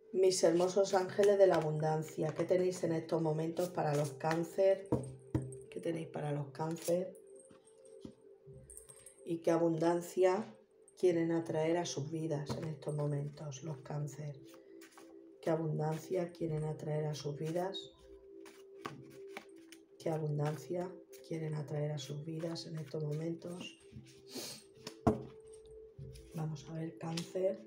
Mis hermosos ángeles de la abundancia, ¿qué tenéis en estos momentos para los cáncer? ¿Qué tenéis para los cáncer? ¿Y qué abundancia quieren atraer a sus vidas en estos momentos los cáncer? ¿Qué abundancia quieren atraer a sus vidas? ¿Qué abundancia quieren atraer a sus vidas en estos momentos? Vamos a ver, cáncer.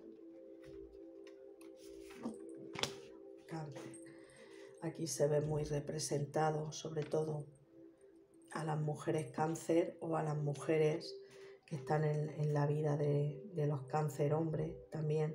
Cáncer. Aquí se ve muy representado, sobre todo a las mujeres cáncer o a las mujeres que están en la vida de los cáncer hombres también.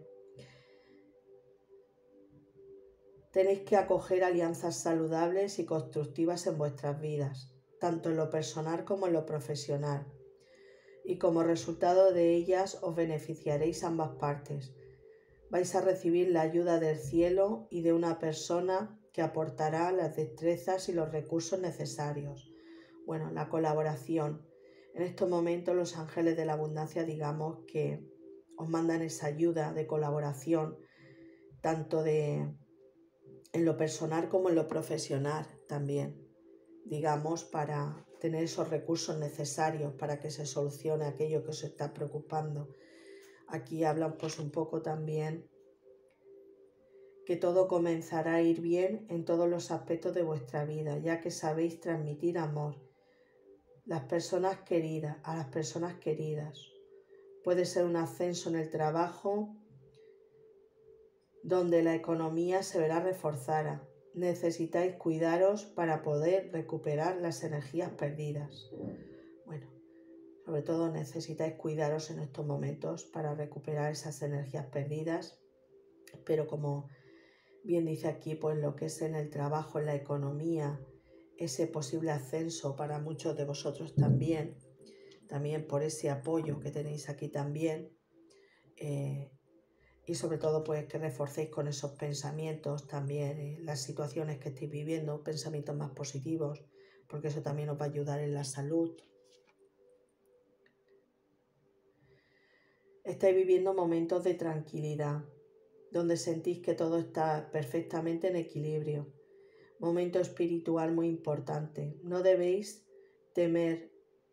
Tenéis que acoger alianzas saludables y constructivas en vuestras vidas, tanto en lo personal como en lo profesional. Y como resultado de ellas os beneficiaréis ambas partes. Vais a recibir la ayuda del cielo y de una persona que aportará las destrezas y los recursos necesarios. Bueno, la colaboración. En estos momentos los ángeles de la abundancia, digamos que os mandan esa ayuda de colaboración, tanto en lo personal como en lo profesional también, digamos, para tener esos recursos necesarios para que se solucione aquello que os está preocupando. Aquí hablan pues un poco también que todo comenzará a ir bien en todos los aspectos de vuestra vida, ya que sabéis transmitir amor. A las personas queridas. Puede ser un ascenso en el trabajo donde la economía se verá reforzada. Necesitáis cuidaros para poder recuperar las energías perdidas. Bueno, sobre todo necesitáis cuidaros en estos momentos para recuperar esas energías perdidas, pero como bien dice aquí, pues lo que es en el trabajo, en la economía, ese posible ascenso para muchos de vosotros también por ese apoyo que tenéis aquí también, y sobre todo pues que reforcéis con esos pensamientos también las situaciones que estéis viviendo, pensamientos más positivos, porque eso también os va a ayudar en la salud. Estáis viviendo momentos de tranquilidad, donde sentís que todo está perfectamente en equilibrio. Momento espiritual muy importante. No debéis temer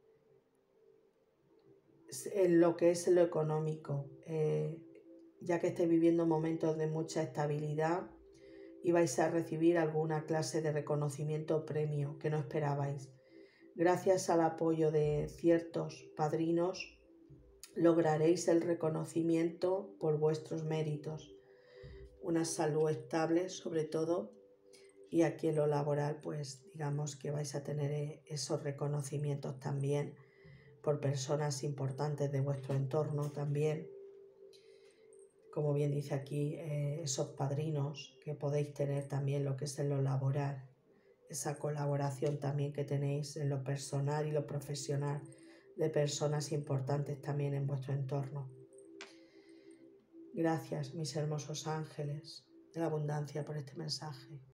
en lo que es lo económico, ya que estáis viviendo momentos de mucha estabilidad y vais a recibir alguna clase de reconocimiento o premio que no esperabais. Gracias al apoyo de ciertos padrinos lograréis el reconocimiento por vuestros méritos, una salud estable sobre todo, y aquí en lo laboral pues digamos que vais a tener esos reconocimientos también por personas importantes de vuestro entorno también, como bien dice aquí, esos padrinos que podéis tener también lo que es en lo laboral, esa colaboración también que tenéis en lo personal y lo profesional de personas importantes también en vuestro entorno. Gracias, mis hermosos ángeles de la abundancia, por este mensaje.